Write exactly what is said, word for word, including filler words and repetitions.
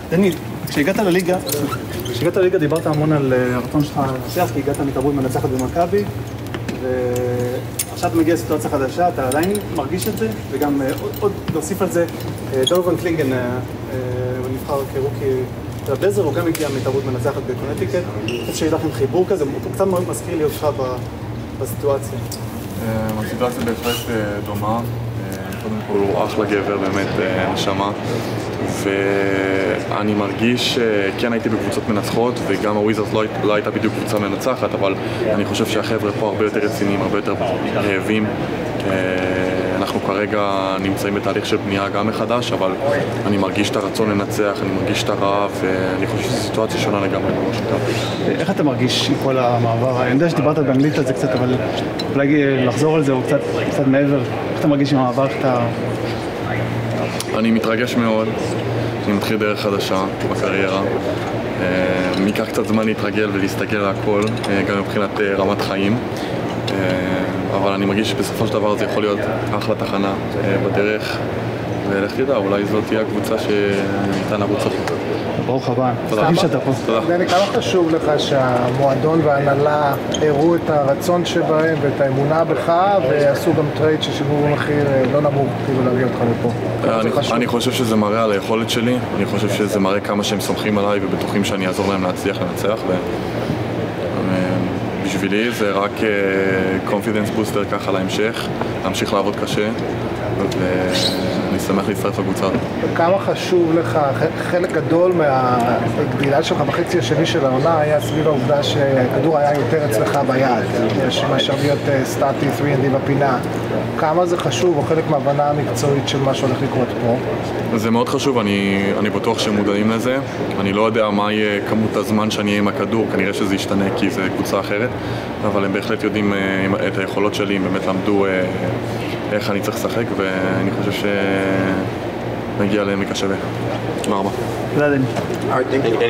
דני, כשהגעת לליגה, כשהגעת לליגה דיברת המון על הרצון שלך לנצח, כי הגעת מתרבות מנצחת במכבי, ועכשיו אתה מגיע לסיטואציה חדשה, אתה עדיין מרגיש את זה, וגם עוד להוסיף על זה, דונובל קלינגן נבחר כרוקי בבלזר, הוא גם הגיע מתרבות מנצחת בקונטיקט. אני חושב שיהיה לכם חיבור כזה, הוא קצת מאוד מזכיר לי אותך בסיטואציה. הסיטואציה בהחלט דומה. קודם כל הוא אחלה גבר, באמת נשמה, ואני מרגיש שכן הייתי בקבוצות מנצחות, וגם הוויזרס לא הייתה בדיוק קבוצה מנצחת, אבל אני חושב שהחבר'ה פה הרבה יותר רציניים, הרבה יותר רעבים. אנחנו כרגע נמצאים בתהליך של בנייה גם מחדש, אבל אני מרגיש את הרצון לנצח, אני מרגיש את הרעב, ואני חושב שזו סיטואציה שונה לגמרי. איך אתה מרגיש עם כל המעבר? אני יודע שדיברת באנגלית על זה קצת, אבל אולי לחזור על זה או קצת, קצת מעבר. איך אתה מרגיש עם המעבר? איך אתה... אני מתרגש מאוד, אני מתחיל דרך חדשה בקריירה. ייקח קצת זמן להתרגל ולהסתכל על הכל, גם מבחינת רמת חיים. אבל אני מרגיש שבסופו של דבר זה יכול להיות אחלה תחנה בדרך, ולך תדע, אולי זאת תהיה הקבוצה שניתן לרוץ אותה. ברוך הבא, תודה שאתה פה. דני, כמה חשוב לך שהמועדון וההנהלה הראו את הרצון שבהם ואת האמונה בך, ועשו גם טרייד ששילמו במחיר לא נמוך, כאילו להביא אותך לפה? אני חושב שזה מראה על היכולת שלי, אני חושב שזה מראה כמה שהם סומכים עליי ובטוחים שאני אעזור להם להצליח לנצח. בשבילי זה רק קונפידנס בוסטר ככה להמשך, להמשיך לעבוד קשה, ואני שמח להצטרף לקבוצה. כמה חשוב לך, חלק גדול מהגדילה שלך בחצי השני של העונה היה סביב העובדה שהכדור היה יותר אצלך ביד, מאשר להיות סטאטי שלוש אנד די בפינה. כמה זה חשוב, או חלק מהבנה המקצועית של מה שהולך לקרות פה? זה מאוד חשוב, אני, אני בטוח שהם מודעים לזה. אני לא יודע מה יהיה כמות הזמן שאני אהיה עם הכדור, כנראה שזה ישתנה כי זה קבוצה אחרת, אבל הם בהחלט יודעים את היכולות שלי, הם באמת למדו איך אני צריך לשחק, ואני חושב שנגיע לעמק השווה. תודה רבה. תודה דני.